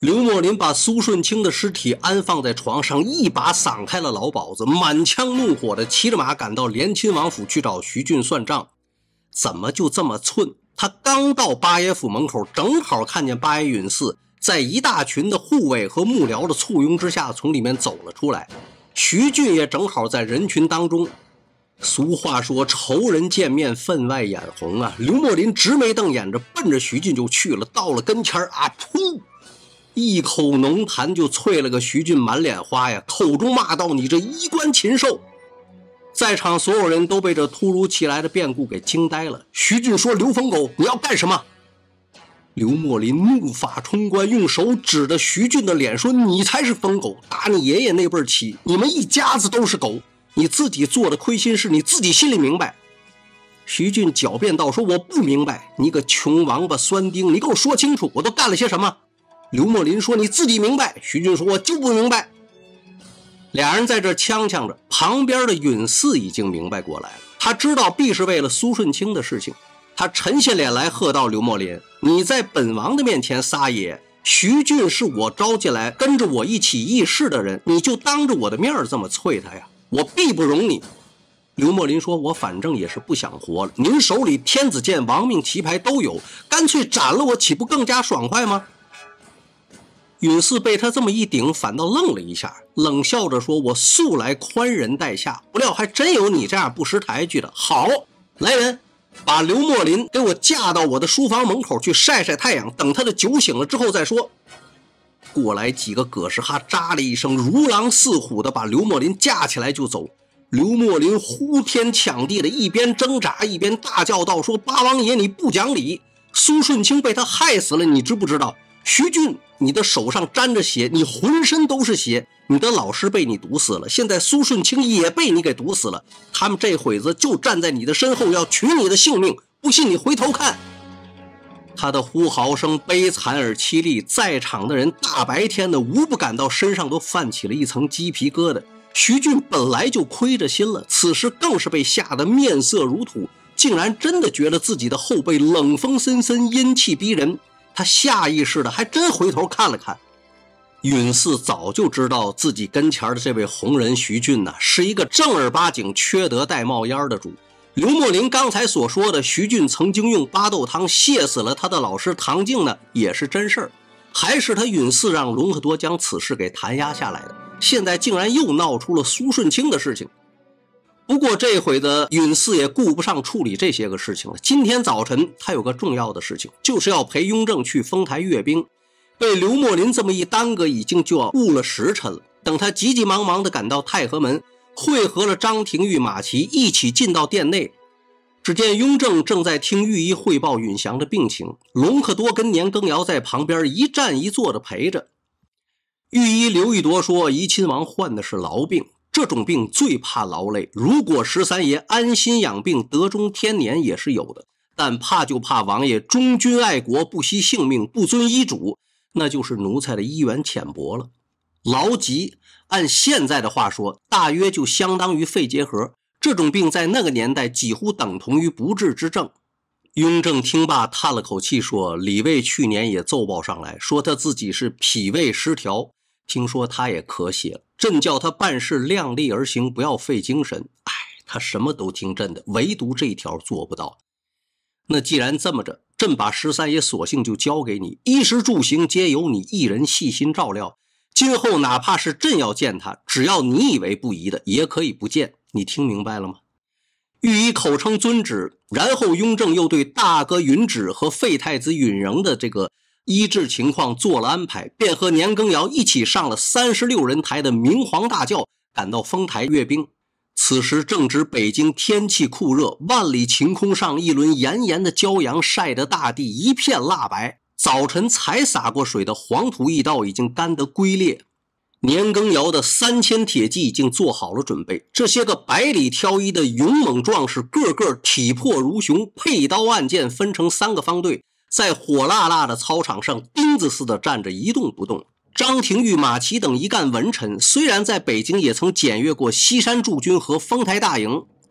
刘墨林把苏顺清的尸体安放在床上，一把搡开了老鸨子，满腔怒火的骑着马赶到连亲王府去找徐俊算账。怎么就这么寸？他刚到八爷府门口，正好看见八爷允嗣在一大群的护卫和幕僚的簇拥之下从里面走了出来，徐俊也正好在人群当中。俗话说仇人见面分外眼红啊！刘墨林直眉瞪眼着奔着徐俊就去了，到了跟前啊，噗！一口浓痰就啐了个徐俊满脸花呀，口中骂道：“你这衣冠禽兽！”在场所有人都被这突如其来的变故给惊呆了。徐俊说：“刘疯狗，你要干什么？”刘墨林怒发冲冠，用手指着徐俊的脸说：“你才是疯狗，打你爷爷那辈儿起，你们一家子都是狗，你自己做的亏心事，你自己心里明白。”徐俊狡辩道：“说我不明白，你个穷王八酸丁，你给我说清楚，我都干了些什么？”刘墨林说：“你自己明白。”徐俊说：“我就不明白。”俩人在这呛呛着，旁边的允嗣已经明白过来了，他知道必是为了苏顺清的事情，他沉下脸来喝道：“刘墨林，你在本王的面前撒野，徐俊是我招进来跟着我一起议事的人，你就当着我的面这么啐他呀，我必不容你。”刘墨林说：“我反正也是不想活了，您手里天子剑、亡命旗牌都有，干脆斩了我岂不更加爽快吗？”允嗣被他这么一顶，反倒愣了一下，冷笑着说：“我素来宽仁待下，不料还真有你这样不识抬举的。好，来人，把刘墨林给我架到我的书房门口去晒晒太阳，等他的酒醒了之后再说。”过来几个葛氏哈喳了一声，如狼似虎的把刘墨林架起来就走。刘墨林呼天抢地的一边挣扎一边大叫道：“说八王爷你不讲理，苏顺清被他害死了，你知不知道？徐俊，你的手上沾着血，你浑身都是血，你的老师被你毒死了，现在苏顺清也被你给毒死了，他们这会子就站在你的身后要取你的性命，不信你回头看。”他的呼嚎声悲惨而凄厉，在场的人大白天的无不感到身上都泛起了一层鸡皮疙瘩。徐俊本来就亏着心了，此时更是被吓得面色如土，竟然真的觉得自己的后背冷风森森，阴气逼人。他下意识的还真回头看了看，允嗣早就知道自己跟前的这位红人徐俊呢，是一个正儿八经缺德带冒烟的主。刘墨林刚才所说的徐俊曾经用巴豆汤泻死了他的老师唐静呢，也是真事儿，还是他允嗣让隆科多将此事给弹压下来的，现在竟然又闹出了苏顺清的事情。不过这回的允嗣也顾不上处理这些个事情了。今天早晨他有个重要的事情，就是要陪雍正去丰台阅兵，被刘墨林这么一耽搁，已经就要误了时辰了。等他急急忙忙地赶到太和门，会合了张廷玉、马齐，一起进到殿内。只见雍正正在听御医汇报允祥的病情，隆科多跟年羹尧在旁边一站一坐的陪着。御医刘义铎说：“怡亲王患的是痨病，这种病最怕劳累，如果13爷安心养病，德中天年也是有的，但怕就怕王爷忠君爱国，不惜性命，不遵医嘱，那就是奴才的医源浅薄了。痨疾按现在的话说，大约就相当于肺结核，这种病在那个年代几乎等同于不治之症。”雍正听罢叹了口气说：“李卫去年也奏报上来，说他自己是脾胃失调，听说他也咳血了，朕叫他办事量力而行，不要费精神。哎，他什么都听朕的，唯独这一条做不到。那既然这么着，朕把13爷索性就交给你，衣食住行皆由你一人细心照料，今后哪怕是朕要见他，只要你以为不宜的，也可以不见。你听明白了吗？”御医口称遵旨，然后雍正又对大哥允旨和废太子允仁的这个医治情况做了安排，便和年羹尧一起上了36人抬的明皇大轿，赶到丰台阅兵。此时正值北京天气酷热，万里晴空上一轮炎炎的骄阳晒得大地一片蜡白，早晨才洒过水的黄土驿道已经干得龟裂。年羹尧的3000铁骑已经做好了准备，这些个百里挑一的勇猛壮士个个体魄如熊，佩刀按剑，分成3个方队，在火辣辣的操场上钉子似的站着一动不动。张廷玉、马齐等一干文臣虽然在北京也曾检阅过西山驻军和丰台大营，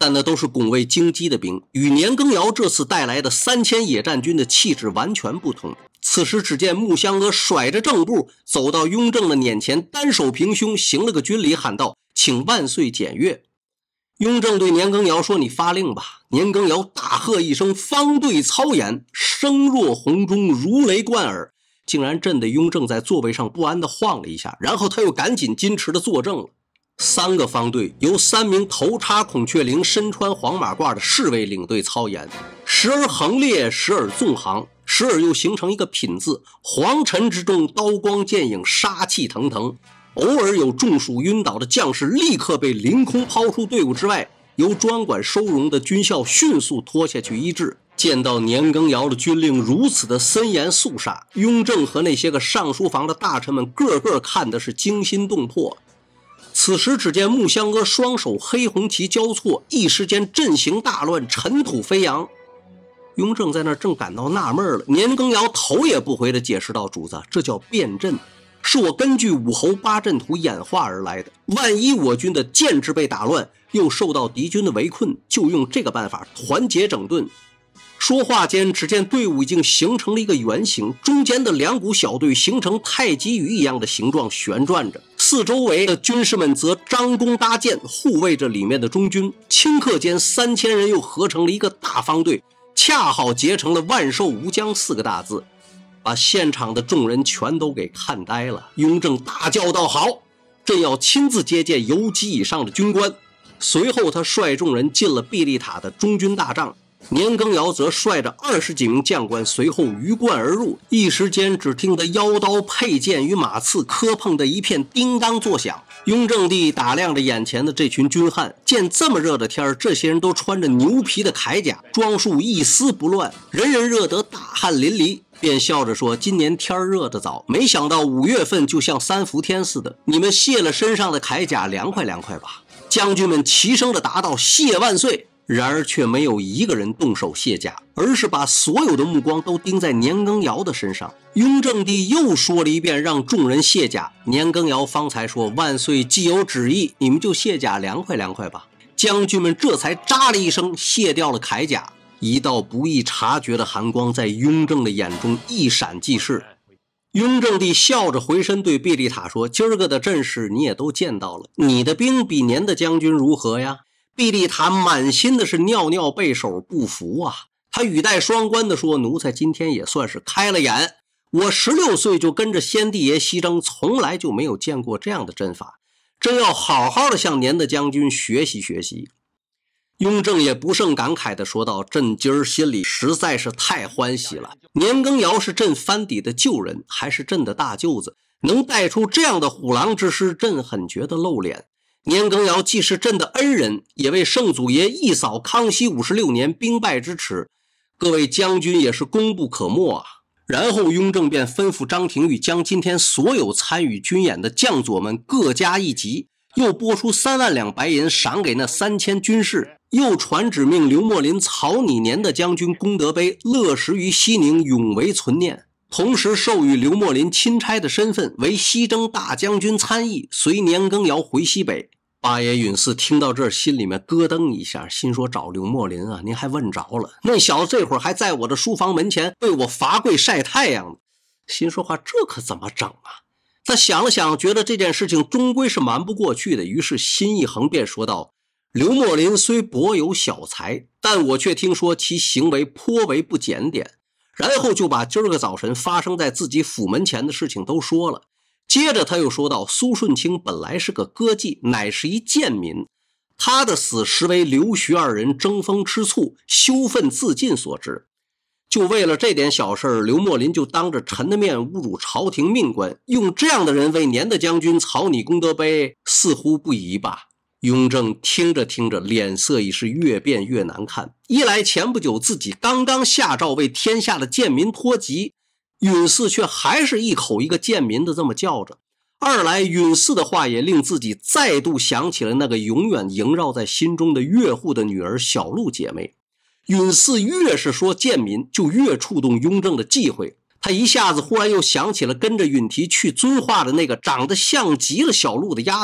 但那都是拱卫京畿的兵，与年羹尧这次带来的3000野战军的气质完全不同。此时只见穆香阿甩着正步走到雍正的辇前，单手平胸行了个军礼，喊道：“请万岁检阅。”雍正对年羹尧说：“你发令吧。”年羹尧大喝一声，方队操演，声若洪钟，如雷贯耳，竟然震得雍正在座位上不安地晃了一下，然后他又赶紧矜持地坐正了。3个方队由3名头插孔雀翎、身穿黄马褂的侍卫领队操演，时而横列，时而纵行，时而又形成一个品字，黄尘之中刀光剑影，杀气腾腾。偶尔有中暑晕倒的将士立刻被凌空抛出队伍之外，由专管收容的军校迅速拖下去医治。见到年羹尧的军令如此的森严肃杀，雍正和那些个上书房的大臣们个个看的是惊心动魄。此时只见穆香阿双手黑红旗交错，一时间阵型大乱，尘土飞扬。雍正在那正感到纳闷了，年羹尧头也不回地解释道：“主子，这叫变阵，是我根据武侯八阵图演化而来的。万一我军的建制被打乱，又受到敌军的围困，就用这个办法团结整顿。”说话间，只见队伍已经形成了一个圆形，中间的2股小队形成太极鱼一样的形状旋转着，四周围的军士们则张弓搭箭护卫着里面的中军。顷刻间3000人又合成了一个大方队，恰好结成了万寿无疆4个大字，把现场的众人全都给看呆了。雍正大叫道：“好，朕要亲自接见游击以上的军官。”随后他率众人进了毕力塔的中军大帐，年羹尧则率着20几名将官随后鱼贯而入，一时间只听得腰刀佩剑与马刺磕碰的一片叮当作响。雍正帝打量着眼前的这群军汉，见这么热的天，这些人都穿着牛皮的铠甲，装束一丝不乱，人人热得大汗淋漓，便笑着说：“今年天热得早，没想到5月份就像3伏天似的，你们卸了身上的铠甲，凉快凉快吧。”将军们齐声地答道：“谢万岁！”然而却没有一个人动手卸甲，而是把所有的目光都盯在年羹尧的身上。雍正帝又说了一遍让众人卸甲，年羹尧方才说：“万岁既有旨意，你们就卸甲凉快凉快吧。”将军们这才喳了一声卸掉了铠甲，一道不易察觉的寒光在雍正的眼中一闪即逝。雍正帝笑着回身对毕力塔说：“今儿个的阵势你也都见到了，你的兵比年的将军如何呀？”毕力塔满心的是尿尿背手不服啊，他语带双关的说：“奴才今天也算是开了眼，我16岁就跟着先帝爷西征，从来就没有见过这样的阵法，真要好好的向年的将军学习学习。”雍正也不胜感慨地说道：“朕今儿心里实在是太欢喜了，年羹尧是朕藩邸的旧人，还是朕的大舅子，能带出这样的虎狼之师，朕很觉得露脸。年羹尧既是朕的恩人，也为圣祖爷一扫康熙56年兵败之耻，各位将军也是功不可没啊。”然后雍正便吩咐张廷玉将今天所有参与军演的将佐们各加一级，又拨出3万两白银赏给那3000军士，又传旨命刘墨林草拟年的将军功德碑，乐食于西宁，永为存念。同时授予刘墨林钦差的身份，为西征大将军参议，随年羹尧回西北。八爷允嗣听到这儿，心里面咯噔一下，心说：“找刘墨林啊，您还问着了？那小子这会儿还在我的书房门前为我罚跪晒太阳呢。”心说话这可怎么整啊？他想了想，觉得这件事情终归是瞒不过去的，于是心一横，便说道：“刘墨林虽博有小才，但我却听说其行为颇为不检点。”然后就把今儿个早晨发生在自己府门前的事情都说了。接着他又说道：“苏舜钦本来是个歌妓，乃是一贱民，他的死实为刘徐2人争风吃醋，羞愤自尽所致。就为了这点小事，刘墨林就当着臣的面侮辱朝廷命官，用这样的人为年的将军草拟功德碑，似乎不宜吧？”雍正听着听着，脸色已是越变越难看。一来前不久自己刚刚下诏为天下的贱民脱籍，允嗣却还是一口一个贱民的这么叫着；二来允嗣的话也令自己再度想起了那个永远萦绕在心中的岳父的女儿小陆姐妹。允嗣越是说贱民，就越触动雍正的忌讳。他一下子忽然又想起了跟着允提去遵化的那个长得像极了小陆的丫头。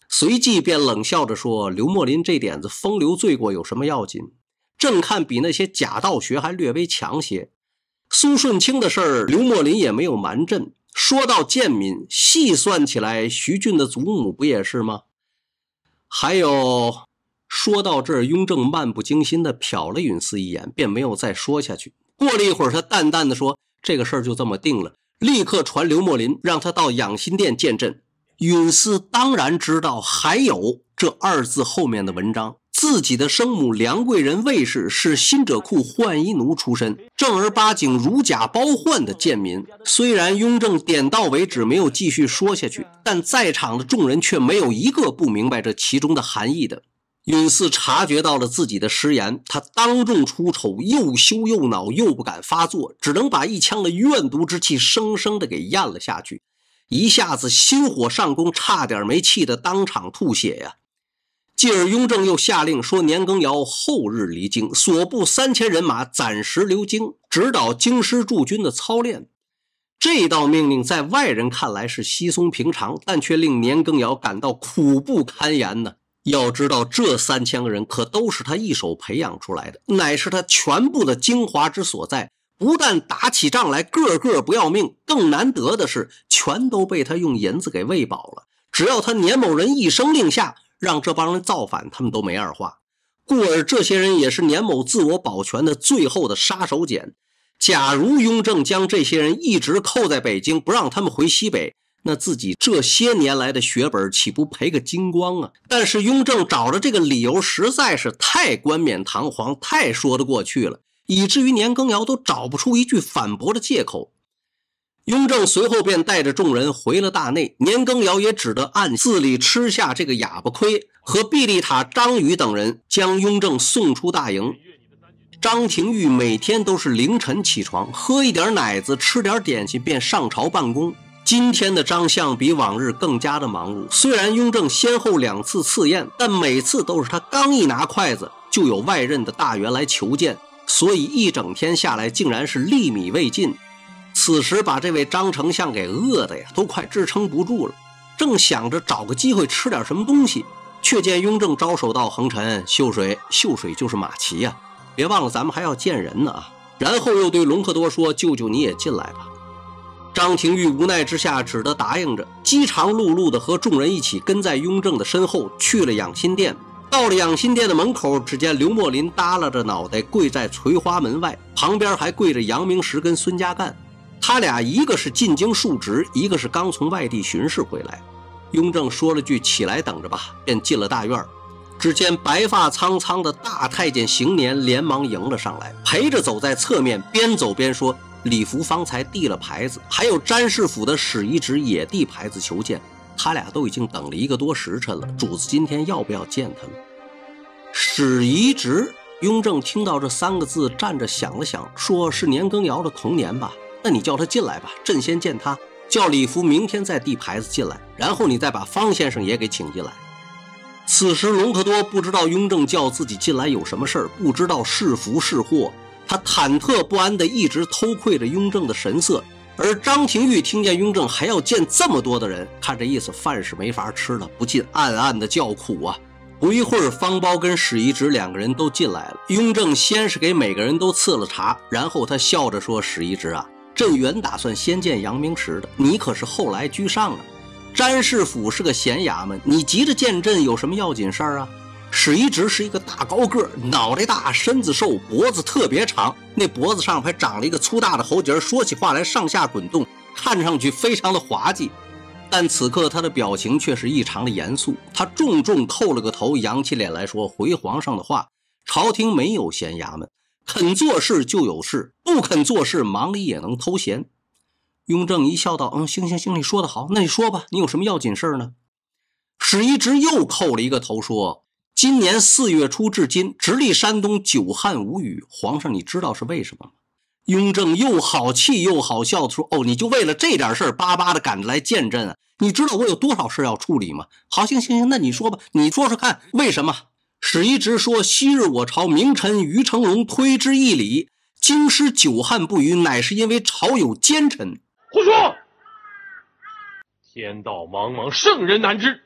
随即便冷笑着说：“刘墨林这点子风流罪过有什么要紧？正看比那些假道学还略微强些。”苏舜钦的事儿，刘墨林也没有瞒朕。说到建民，细算起来，徐俊的祖母不也是吗？还有，说到这儿，雍正漫不经心地瞟了允祀一眼，便没有再说下去。过了一会儿，他淡淡地说：“这个事儿就这么定了，立刻传刘墨林，让他到养心殿见朕。”允祀当然知道还有这二字后面的文章，自己的生母梁贵人卫氏是新者库浣衣奴出身，正儿八经如假包换的贱民。虽然雍正点到为止没有继续说下去，但在场的众人却没有一个不明白这其中的含义的。允祀察觉到了自己的失言，他当众出丑，又羞又恼，又不敢发作，只能把一腔的怨毒之气生生的给咽了下去。一下子心火上攻，差点没气得当场吐血呀。继而雍正又下令说，年羹尧后日离京，所部3000人马暂时留京，指导京师驻军的操练。这道命令在外人看来是稀松平常，但却令年羹尧感到苦不堪言呢。要知道这3000个人可都是他一手培养出来的，乃是他全部的精华之所在。不但打起仗来个个不要命，更难得的是全都被他用银子给喂饱了。只要他年某人一声令下，让这帮人造反，他们都没二话。故而这些人也是年某自我保全的最后的杀手锏。假如雍正将这些人一直扣在北京，不让他们回西北，那自己这些年来的血本岂不赔个精光啊？但是雍正找的这个理由实在是太冠冕堂皇，太说得过去了，以至于年羹尧都找不出一句反驳的借口。雍正随后便带着众人回了大内，年羹尧也只得暗自里吃下这个哑巴亏，和毕力塔、张宇等人将雍正送出大营。张廷玉每天都是凌晨起床，喝一点奶子，吃点点心，便上朝办公。今天的张相比往日更加的忙碌，虽然雍正先后2次赐宴，但每次都是他刚一拿筷子，就有外任的大员来求见，所以一整天下来竟然是粒米未进。此时把这位张丞相给饿的呀，都快支撑不住了，正想着找个机会吃点什么东西，却见雍正招手道：“恒臣，秀水就是马齐呀，别忘了咱们还要见人呢啊！”然后又对隆科多说：“舅舅你也进来吧。”张廷玉无奈之下只得答应着，饥肠辘辘的和众人一起跟在雍正的身后去了养心殿。到了养心殿的门口，只见刘墨林耷拉着脑袋跪在垂花门外，旁边还跪着杨明实跟孙家干。他俩一个是进京述职，一个是刚从外地巡视回来。雍正说了句起来等着吧，便进了大院。只见白发苍苍的大太监邢年连忙迎了上来，陪着走在侧面，边走边说：“礼服方才递了牌子，还有詹事府的史遗直也递牌子求见，他俩都已经等了1个多时辰了，主子今天要不要见他们？”史遗直，雍正听到这3个字，站着想了想，说：“是年羹尧的童年吧？那你叫他进来吧，朕先见他，叫礼服明天再递牌子进来，然后你再把方先生也给请进来。”此时隆科多不知道雍正叫自己进来有什么事儿，不知道是福是祸，他忐忑不安地一直偷窥着雍正的神色。而张廷玉听见雍正还要见这么多的人，看这意思饭是没法吃了，不禁暗暗的叫苦啊。不一会儿，方苞跟史遗直2个人都进来了。雍正先是给每个人都赐了茶，然后他笑着说：“史遗直啊，朕原打算先见杨明实的，你可是后来居上啊。詹事府是个闲衙门，你急着见朕有什么要紧事儿啊？”史遗直是一个大高个，脑袋大，身子瘦，脖子特别长，那脖子上还长了一个粗大的喉结，说起话来上下滚动，看上去非常的滑稽。但此刻他的表情却是异常的严肃，他重重叩了个头，扬起脸来说：“回皇上的话，朝廷没有闲衙门，肯做事就有事，不肯做事忙里也能偷闲。”雍正一笑道：“行，你说得好，那你说吧，你有什么要紧事呢？”史遗直又叩了一个头说：“今年4月初至今，直隶山东久旱无雨，皇上你知道是为什么吗？”雍正又好气又好笑地说：“哦，你就为了这点事儿巴巴的赶着来见朕啊？你知道我有多少事要处理吗？好，行，那你说吧，你说说看，为什么？”史遗直说：“昔日我朝名臣于成龙推之议礼，京师久旱不雨，乃是因为朝有奸臣。” 胡说！天道茫茫，圣人难知。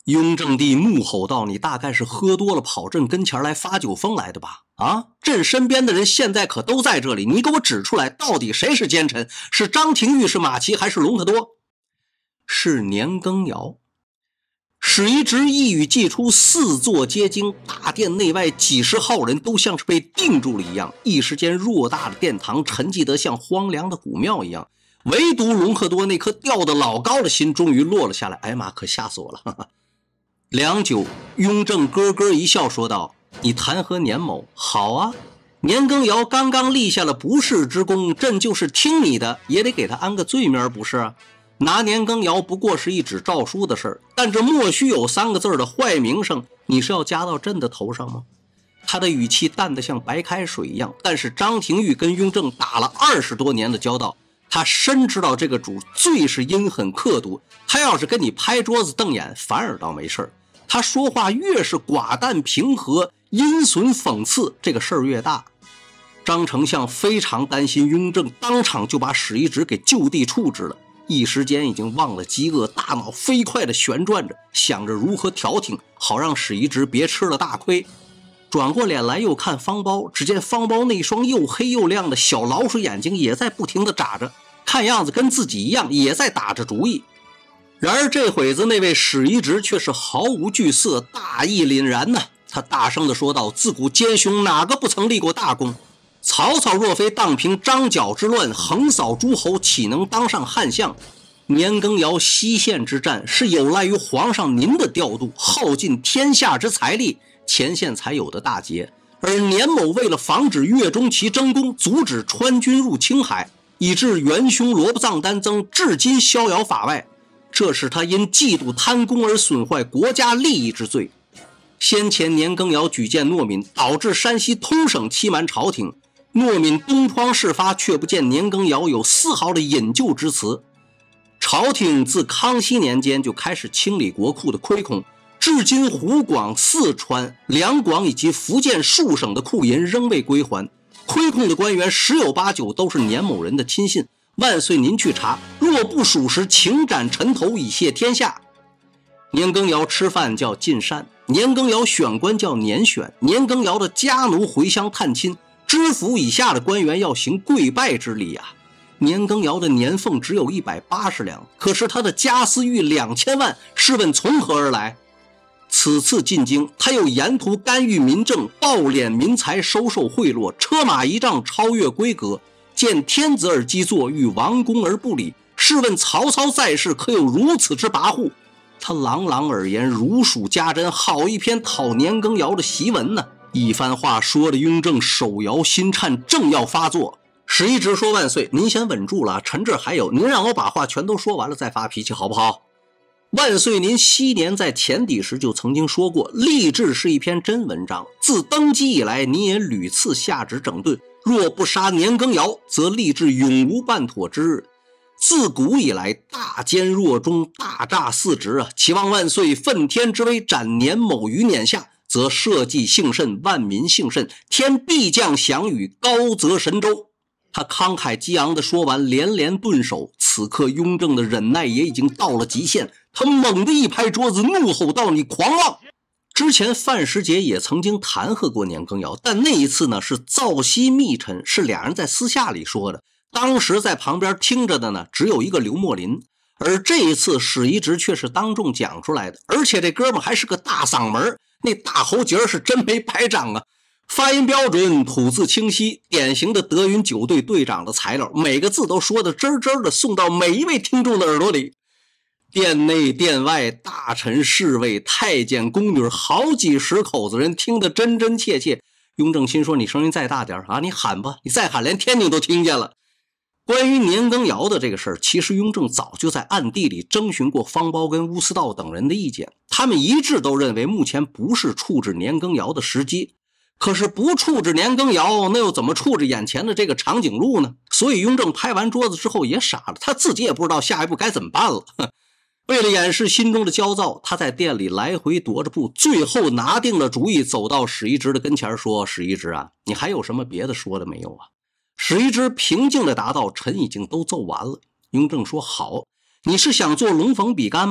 雍正帝怒吼道：“你大概是喝多了跑朕跟前来发酒疯来的吧？啊，朕身边的人现在可都在这里，你给我指出来，到底谁是奸臣？是张廷玉，是马齐，还是隆特多？”是年羹尧。史一直一语既出，四座皆惊，大殿内外几十号人都像是被定住了一样，一时间偌大的殿堂沉寂得像荒凉的古庙一样，唯独隆科多那颗吊得老高的心终于落了下来。哎妈，可吓死我了！哈哈。良久，雍正咯咯一笑说道：“你弹劾年某，好啊，年羹尧刚刚立下了不世之功，朕就是听你的，也得给他安个罪名，不是啊？拿年羹尧不过是一纸诏书的事儿，但这莫须有3个字的坏名声，你是要加到朕的头上吗？”他的语气淡得像白开水一样，但是张廷玉跟雍正打了20多年的交道，他深知道这个主最是阴狠刻毒，他要是跟你拍桌子瞪眼，反而倒没事儿。他说话越是寡淡平和、阴损讽刺，这个事儿越大。张丞相非常担心雍正当场就把史一直给就地处置了，一时间已经忘了饥饿，大脑飞快地旋转着，想着如何调停，好让史一直别吃了大亏。转过脸来又看方包，只见方包那双又黑又亮的小老鼠眼睛也在不停地眨着，看样子跟自己一样，也在打着主意。然而这会子那位史一直却是毫无惧色，大义凛然呢。他大声地说道：“自古奸雄哪个不曾立过大功？曹操若非荡平张角之乱，横扫诸侯，岂能当上汉相？年羹尧西线之战是有赖于皇上您的调度，耗尽天下之财力，前线才有的大捷。而年某为了防止岳钟琪争功，阻止川军入青海，以致元凶罗卜藏丹增至今逍遥法外，这是他因嫉妒贪功而损坏国家利益之罪。先前年羹尧举荐诺敏，导致山西通省欺瞒朝廷，诺敏东窗事发，却不见年羹尧有丝毫的引咎之词。朝廷自康熙年间就开始清理国库的亏空，至今湖广、四川、两广以及福建数省的库银仍未归还，亏空的官员十有八九都是年某人的亲信。万岁您去查，若不属实，请斩臣头以谢天下。年羹尧吃饭叫进膳，年羹尧选官叫年选，年羹尧的家奴回乡探亲，知府以下的官员要行跪拜之礼啊。年羹尧的年俸只有180两，可是他的家私逾2000万，试问从何而来？此次进京，他又沿途干预民政，暴敛民财，收受贿赂，车马仪仗超越规格，见天子而击坐，遇王公而不理。试问曹操在世，可有如此之跋扈？他朗朗而言，如数家珍，好一篇讨年羹尧的檄文呢。一番话说的雍正手摇心颤，正要发作。史一直说：“万岁，您先稳住了，臣这还有，您让我把话全都说完了再发脾气，好不好？”万岁，您昔年在前底时就曾经说过，吏治是一篇真文章。自登基以来，您也屡次下旨整顿，若不杀年羹尧，则吏治永无办妥之日。自古以来，大奸若忠，大诈四职啊！期望万岁奋天之威，斩年某于辇下，则社稷幸甚，万民幸甚，天必降祥雨，高泽神州。他慷慨激昂地说完，连连顿首。此刻雍正的忍耐也已经到了极限，他猛地一拍桌子，怒吼道：“你狂妄！”之前范时杰也曾经弹劾过年羹尧，但那一次呢是造隙密陈，是俩人在私下里说的，当时在旁边听着的呢只有一个刘墨林，而这一次史一直却是当众讲出来的，而且这哥们还是个大嗓门，那大喉结是真没白长啊，发音标准，吐字清晰，典型的德云9队队长的材料，每个字都说的真真的，送到每一位听众的耳朵里。殿内殿外，大臣侍卫、太监宫女，好几十口子人听得真真切切。雍正心说：“你声音再大点啊，你喊吧，你再喊连天津都听见了。”关于年羹尧的这个事儿，其实雍正早就在暗地里征询过方苞跟乌思道等人的意见，他们一致都认为目前不是处置年羹尧的时机。可是不处置年羹尧，那又怎么处置眼前的这个长颈鹿呢？所以雍正拍完桌子之后也傻了，他自己也不知道下一步该怎么办了。为了掩饰心中的焦躁，他在店里来回踱着步，最后拿定了主意，走到史一直的跟前说：“史一直啊，你还有什么别的说的没有啊？”史一直平静地答道：“臣已经都奏完了。”雍正说：“好，你是想做龙逢比干吗？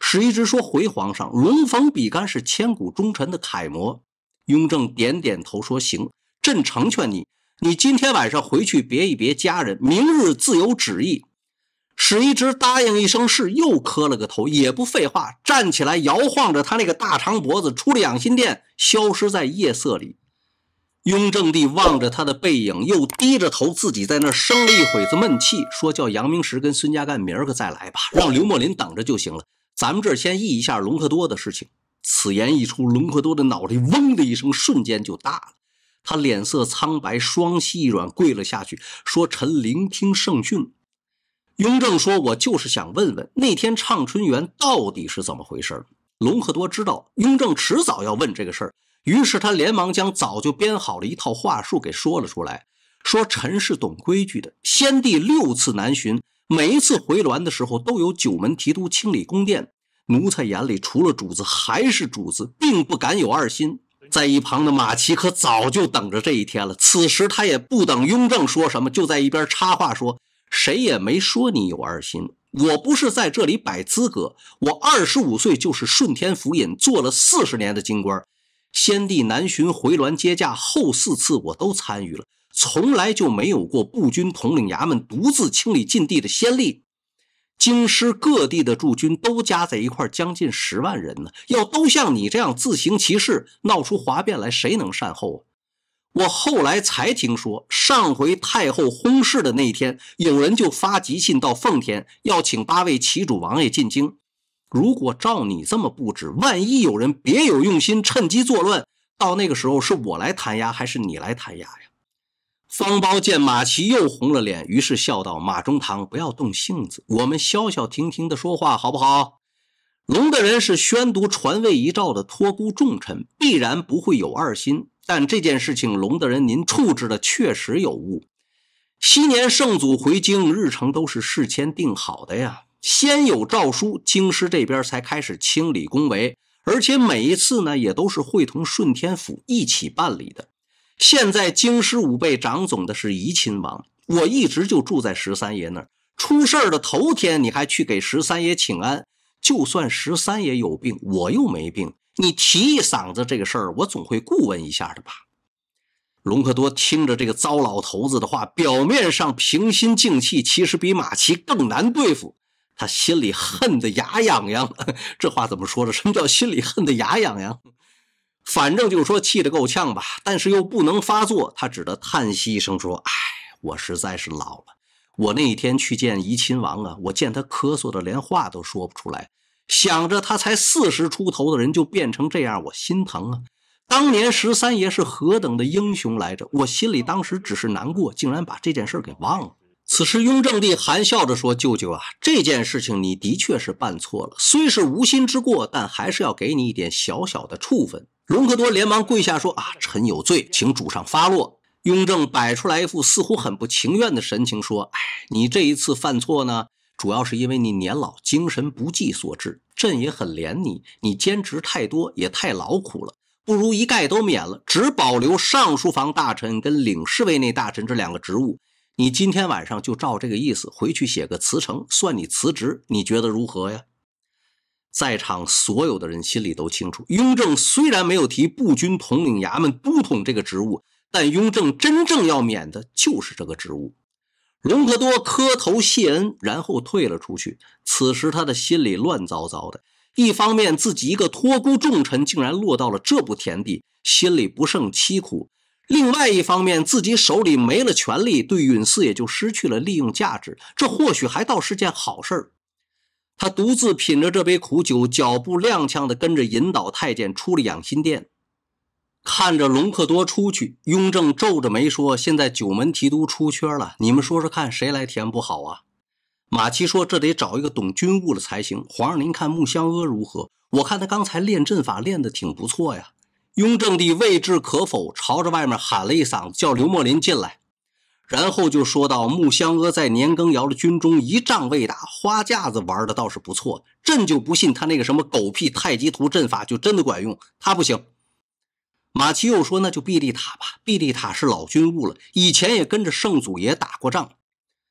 史一直说：“回皇上，龙逢比干是千古忠臣的楷模。”雍正点点头说：“行，朕成全你。你今天晚上回去别一别家人，明日自有旨意。”史一直答应一声是，又磕了个头，也不废话，站起来摇晃着他那个大长脖子，出了养心殿，消失在夜色里。雍正帝望着他的背影，又低着头自己在那生了一会子闷气，说：“叫杨明时跟孙家干明儿个再来吧，让刘墨林等着就行了，咱们这儿先议一下隆科多的事情。”此言一出，隆科多的脑袋嗡的一声瞬间就大了，他脸色苍白，双膝一软，跪了下去，说：“臣聆听圣训。”雍正说：“我就是想问问，那天畅春园到底是怎么回事？”隆科多知道雍正迟早要问这个事儿，于是他连忙将早就编好了一套话术给说了出来，说：“臣是懂规矩的，先帝6次南巡，每一次回銮的时候都有九门提督清理宫殿，奴才眼里除了主子还是主子，并不敢有二心。”在一旁的马齐可早就等着这一天了，此时他也不等雍正说什么，就在一边插话说：“谁也没说你有二心，我不是在这里摆资格，我25岁就是顺天府尹，做了40年的京官，先帝南巡回銮接驾后4次我都参与了，从来就没有过步军统领衙门独自清理禁地的先例。京师各地的驻军都加在一块将近10万人呢，要都像你这样自行其事，闹出哗变来，谁能善后啊？我后来才听说，上回太后薨逝的那天，有人就发急信到奉天，要请8位旗主王爷进京。如果照你这么布置，万一有人别有用心，趁机作乱，到那个时候是我来弹压还是你来弹压呀？”方苞见马齐又红了脸，于是笑道：“马中堂，不要动性子，我们消消停停的说话好不好？龙的人是宣读传位遗诏的托孤重臣，必然不会有二心，但这件事情龙的人您处置的确实有误。昔年圣祖回京，日程都是事先定好的呀，先有诏书，京师这边才开始清理宫闱，而且每一次呢也都是会同顺天府一起办理的。现在京师武备掌总的是怡亲王，我一直就住在13爷那儿，出事的头天你还去给13爷请安，就算13爷有病，我又没病，你提一嗓子这个事儿，我总会顾问一下的吧。”隆科多听着这个糟老头子的话，表面上平心静气，其实比马齐更难对付，他心里恨得牙痒痒。这话怎么说的？什么叫心里恨得牙痒痒？反正就是说气得够呛吧，但是又不能发作，他只得叹息一声说：“哎，我实在是老了。我那一天去见怡亲王啊，我见他咳嗽的连话都说不出来，想着他才40出头的人就变成这样，我心疼啊。当年13爷是何等的英雄来着，我心里当时只是难过，竟然把这件事给忘了。”此时雍正帝含笑着说：“舅舅啊，这件事情你的确是办错了，虽是无心之过，但还是要给你一点小小的处分。”隆科多连忙跪下说：“啊，臣有罪，请主上发落。”雍正摆出来一副似乎很不情愿的神情说：“哎，你这一次犯错呢，主要是因为你年老精神不济所致，朕也很怜你，你兼职太多也太劳苦了，不如一概都免了，只保留上书房大臣跟领侍卫内大臣这2个职务。你今天晚上就照这个意思回去写个辞呈，算你辞职，你觉得如何呀？”在场所有的人心里都清楚，雍正虽然没有提步军统领衙门都统这个职务，但雍正真正要免的就是这个职务。隆科多磕头谢恩，然后退了出去。此时他的心里乱糟糟的，一方面自己一个托孤重臣竟然落到了这步田地，心里不胜凄苦；另外一方面自己手里没了权力，对允嗣也就失去了利用价值，这或许还倒是件好事。他独自品着这杯苦酒，脚步踉跄地跟着引导太监出了养心殿。看着隆科多出去，雍正皱着眉说：“现在9门提督出缺了，你们说说看，谁来填补好啊？”马齐说：“这得找一个懂军务的才行，皇上您看穆香阿如何？我看他刚才练阵法练得挺不错呀。”雍正帝未置可否，朝着外面喊了一嗓子，叫刘墨林进来。然后就说到：“穆香阿在年羹尧的军中1仗未打，花架子玩的倒是不错，朕就不信他那个什么狗屁太极图阵法就真的管用，他不行。”马齐又说：“那就毕力塔吧，毕力塔是老军务了，以前也跟着圣祖爷打过仗。”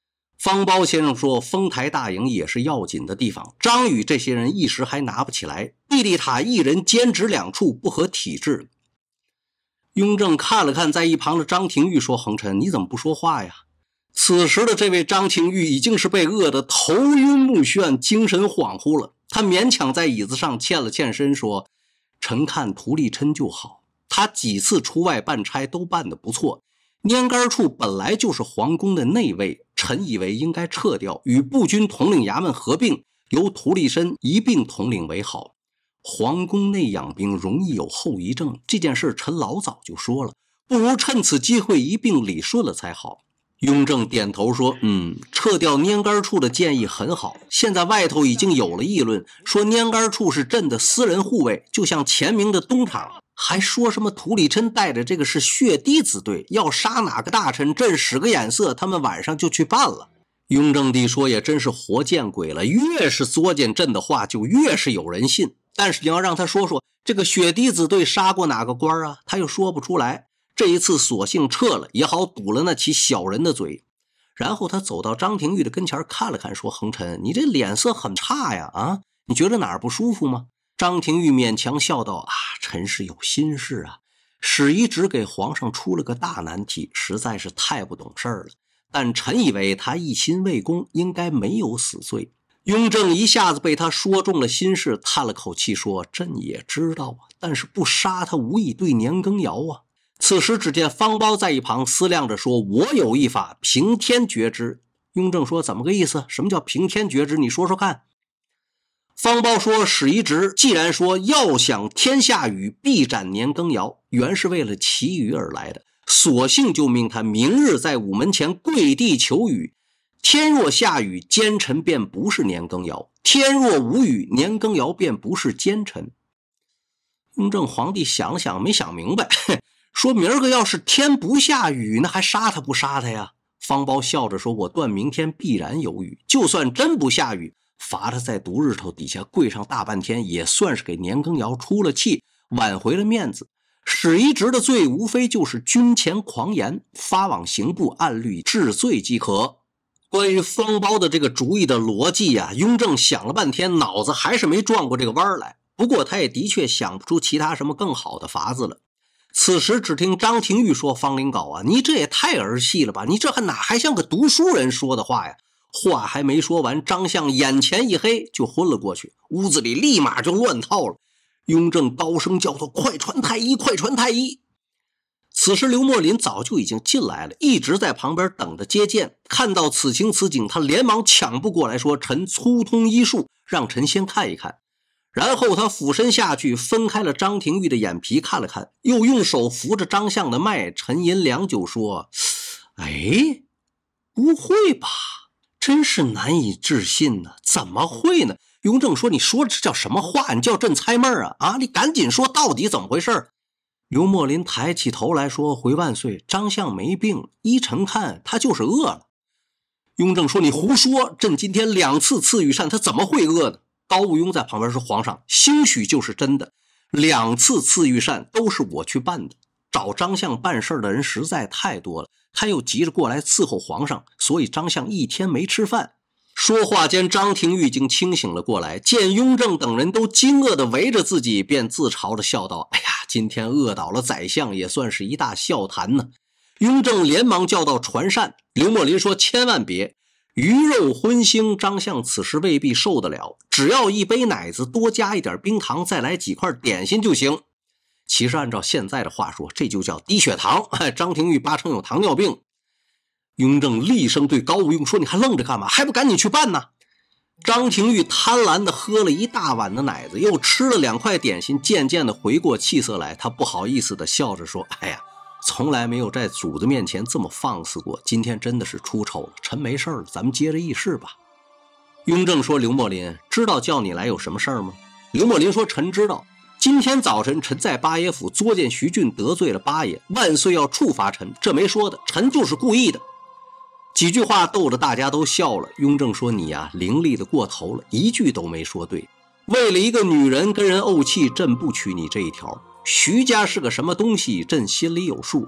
方苞先生说，丰台大营也是要紧的地方，张宇这些人一时还拿不起来，地利塔一人兼职2处，不合体制。雍正看了看在一旁的张廷玉，说：“恒琛，你怎么不说话呀？”此时的这位张廷玉已经是被饿得头晕目眩，精神恍惚了。他勉强在椅子上欠了欠身，说：“臣看涂立琛就好，他几次出外办差都办得不错。拈杆处本来就是皇宫的内卫，臣以为应该撤掉，与步军统领衙门合并，由涂立琛一并统领为好。皇宫内养兵容易有后遗症，这件事臣老早就说了，不如趁此机会一并理顺了才好。”雍正点头说：“撤掉拈杆处的建议很好。现在外头已经有了议论，说拈杆处是朕的私人护卫，就像前明的东厂，还说什么涂立琛带着这个是血滴子队，要杀哪个大臣，朕使个眼色，他们晚上就去办了。”雍正帝说：“也真是活见鬼了，越是作践朕的话，就越是有人信。但是你要让他说说这个血滴子队杀过哪个官啊，他又说不出来。这一次索性撤了，也好堵了那起小人的嘴。”然后他走到张廷玉的跟前看了看，说：“恒琛，你这脸色很差呀，啊，你觉得哪儿不舒服吗？”张廷玉勉强笑道：“臣是有心事啊，史遗直给皇上出了个大难题，实在是太不懂事了。但臣以为他一心为公，应该没有死罪。”雍正一下子被他说中了心事，叹了口气说：“朕也知道啊，但是不杀他无异对年羹尧啊。”此时只见方苞在一旁思量着说：“我有一法，平天决之。”雍正说：“怎么个意思？什么叫平天决之？你说说看。”方苞说：“史遗直既然说要想天下雨，必斩年羹尧，原是为了祈雨而来的，索性就命他明日在午门前跪地求雨。天若下雨，奸臣便不是年羹尧；天若无雨，年羹尧便不是奸臣。”雍正皇帝想了想，没想明白，说：“明儿个要是天不下雨，那还杀他不杀他呀？”方苞笑着说：“我断明天必然有雨，就算真不下雨，罚他在毒日头底下跪上大半天，也算是给年羹尧出了气，挽回了面子。史遗直的罪无非就是军前狂言，发往刑部按律治罪即可。”关于方苞的这个主意的逻辑啊，雍正想了半天，脑子还是没转过这个弯来。不过他也的确想不出其他什么更好的法子了。此时只听张廷玉说：“方领稿啊，你这也太儿戏了吧，你这哪还像个读书人说的话呀？”话还没说完，张相眼前一黑就昏了过去，屋子里立马就乱套了。雍正高声叫道：“快传太医，快传太医！”此时刘墨林早就已经进来了，一直在旁边等着接见。看到此情此景，他连忙抢步过来说：“臣粗通医术，让臣先看一看。”然后他俯身下去，分开了张廷玉的眼皮看了看，又用手扶着张相的脉，沉吟良久说：“哎，不会吧？真是难以置信呢，怎么会呢？”雍正说：“你说这叫什么话？你叫朕猜闷啊？啊，你赶紧说到底怎么回事？”刘墨林抬起头来说：“回万岁，张相没病，依臣看他就是饿了。”雍正说：“你胡说，朕今天2次赐御膳，他怎么会饿呢？”高武雍在旁边说：“皇上，兴许就是真的，2次赐御膳都是我去办的。找张相办事的人实在太多了，他又急着过来伺候皇上，所以张相一天没吃饭。”说话间，张廷玉已经清醒了过来，见雍正等人都惊愕地围着自己，便自嘲地笑道：“哎呀，今天饿倒了宰相，也算是一大笑谈呢。”雍正连忙叫到传膳，刘墨林说：“千万别。鱼肉荤腥，张相此时未必受得了，只要一杯奶子，多加一点冰糖，再来几块点心就行。”其实按照现在的话说，这就叫低血糖。张廷玉八成有糖尿病。雍正厉声对高武雍说：“你还愣着干嘛？还不赶紧去办呢？”张廷玉贪婪地喝了一大碗的奶子，又吃了2块点心，渐渐地回过气色来。他不好意思地笑着说：“哎呀，从来没有在主子面前这么放肆过，今天真的是出丑了。臣没事了，咱们接着议事吧。”雍正说：“刘墨林，知道叫你来有什么事儿吗？”刘墨林说：“臣知道，今天早晨臣在八爷府作践徐俊，得罪了八爷，万岁要处罚臣，这没说的，臣就是故意的。”几句话逗得大家都笑了。雍正说：“你呀，伶俐的过头了，一句都没说对。为了一个女人跟人怄气，朕不取你这一条。徐家是个什么东西，朕心里有数。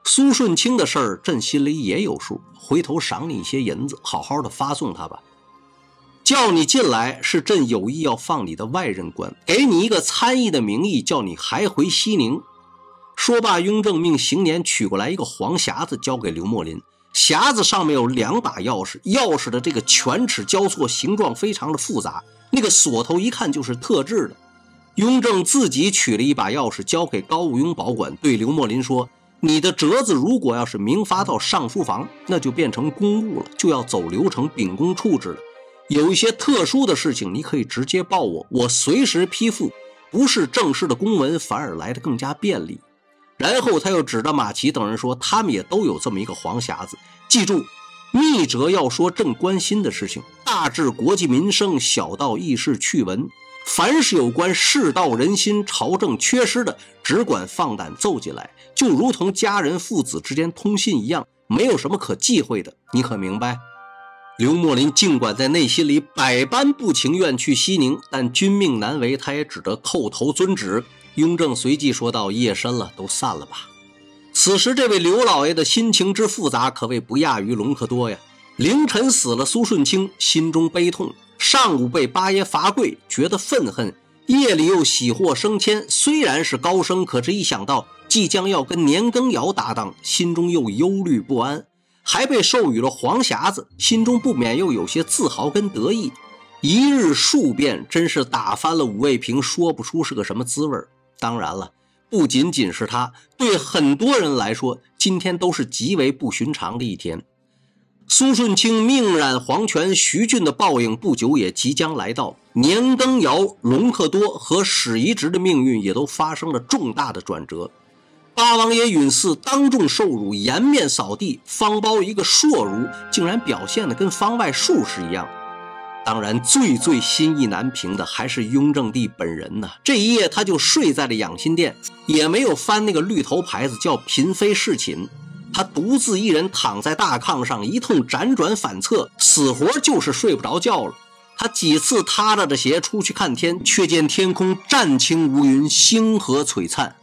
苏顺清的事儿，朕心里也有数，回头赏你一些银子，好好的发送他吧。叫你进来是朕有意要放你的外任官，给你一个参议的名义，叫你还回西宁。说罢，雍正命行辇取过来一个黄匣子，交给刘墨林。匣子上面有2把钥匙，钥匙的这个犬齿交错，形状非常的复杂，那个锁头一看就是特制的。雍正自己取了一把钥匙，交给高武雍保管，对刘墨林说：你的折子如果要是明发到上书房，那就变成公务了，就要走流程秉公处置了。有一些特殊的事情，你可以直接报我，我随时批复，不是正式的公文，反而来得更加便利。然后他又指着马齐等人说，他们也都有这么一个黄匣子，记住，密折要说朕关心的事情，大至国计民生，小到议事趣闻，凡是有关世道人心、朝政缺失的，只管放胆奏进来，就如同家人父子之间通信一样，没有什么可忌讳的，你可明白？刘墨林尽管在内心里百般不情愿去西宁，但君命难违，他也只得叩头遵旨。雍正随即说道：夜深了，都散了吧。此时这位刘老爷的心情之复杂，可谓不亚于隆科多呀。凌晨死了苏顺清，心中悲痛，上午被八爷罚跪，觉得愤恨，夜里又喜获升迁，虽然是高升，可是一想到即将要跟年羹尧搭档，心中又忧虑不安，还被授予了黄匣子，心中不免又有些自豪跟得意。一日数变，真是打翻了五味瓶，说不出是个什么滋味。当然了，不仅仅是他，对很多人来说，今天都是极为不寻常的一天。苏顺清命染黄泉，徐俊的报应不久也即将来到。年羹尧、隆科多和史仪直的命运也都发生了重大的转折。八王爷允嗣当众受辱，颜面扫地，方苞一个硕儒竟然表现得跟方外术士一样。当然最心意难平的还是雍正帝本人呢。这一夜他就睡在了养心殿，也没有翻那个绿头牌子叫嫔妃侍寝，他独自一人躺在大炕上，一通辗转反侧，死活就是睡不着觉了。他几次踏着鞋出去看天，却见天空湛清无云，星河璀璨。